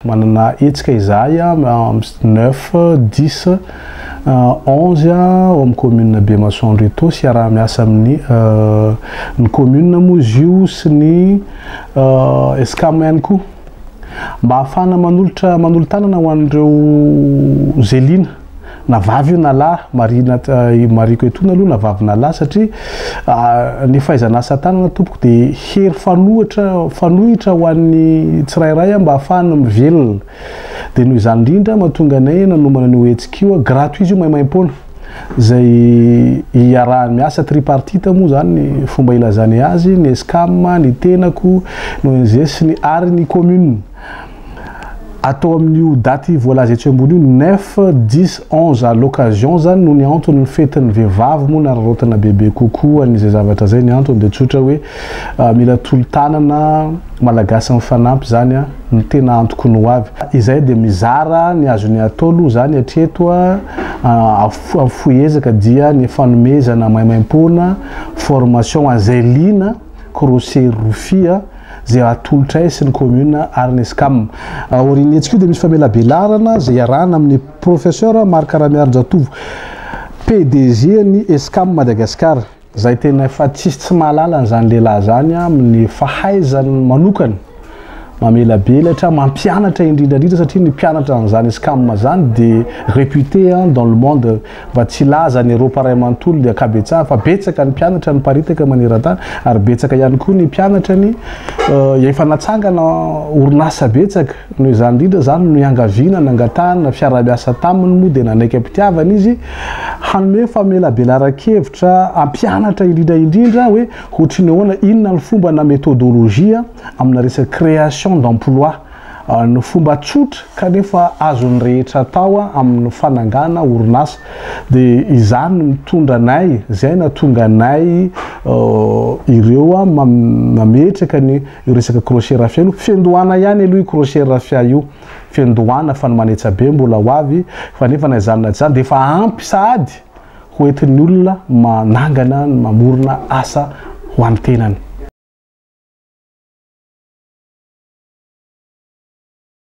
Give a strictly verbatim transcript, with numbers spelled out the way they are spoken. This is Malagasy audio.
manana hetsika izahay neuf dix onze ao amin'ny commune Bemasson reto sy raha miasa amin'ny ny commune moa zio sy ny escam ihany koa mba ahafana manolotra manolotanana ho an'ireo zelina na vavy io na lahy marina mariko etona aloha na vavy na lahy satria ny fahaizana asa tanana tompoko dia hery fanohitra fanohitra ho an'ny tsirairay mba ahafahana mivelona dia noho izany indrindra mahatonga anay nanomana an'io hetsika io gratuit izy io maimaim-poana zay iarahany miasa tripartite moa zany ny fomba ilazany azy ny escam ny tenako noho izay sy ny ary ny commune atao amin'io daty voalaza etsy ambony io neuf dix onze à l'occasion zany no ny antony ny fetin'ny vehivavy moa nararotana bebe kokoa an'izay zavatra zay ny antony dia tsotra hoe mila tolo-tanana malagasy mifanampy zany a ny tena antoko ny ho avy izay dia mizara ny azony atao aloha zany hatreto a afoezaka dia ny fanomezana maimaim-poana formation azelina crochet rofia zay atolotra ay sy ny commune ary ny escam oriny etsika io dia misy famelabelarana zay iarahana amin'ny professeur Marc Ramiard-Jatovo P D G ny escam Madagascar zay tena efa tsisy tsy mahalala n'izany lehilahy zany amin'ny fahaizany manokana mamela belatra mampianatra indrindrandrindra satria ny mpianatra an'izany escam zany dia réputé dans le monde mba tsy laza ny Europa ray manontolo dia akabetsahana fa betsaka ny mpianatra ny paritaka maneran-tany ary betsaka ihany koa ny mpianatra ny efa natsangana orinasa betsaka noho izany indrindra zany no iangaviana nangatahana fiara-miasa taminy moa dia nanaiky ampitiavana izy hanome famelabelara-kevitra ampianatra indrindra indrindra hoe ohatra ny ahoana inona ny fomba na méthodologie amina resaka création d'emploi no fomba tsotra kanefa azony rehetra atao amin'ny fanangana orinasa dia izany mitondra anay zay natonga anay ireo mametraka ny resaka crochet rafia io fiandohana ihany aloha io crochet rafia io fiandohana fa ny manetsa be mbola ho avy fa nefa na izany na tsy izany dia efa ampy sahady hoentin'ny olona manangana mamorona asa ho an'ny tenany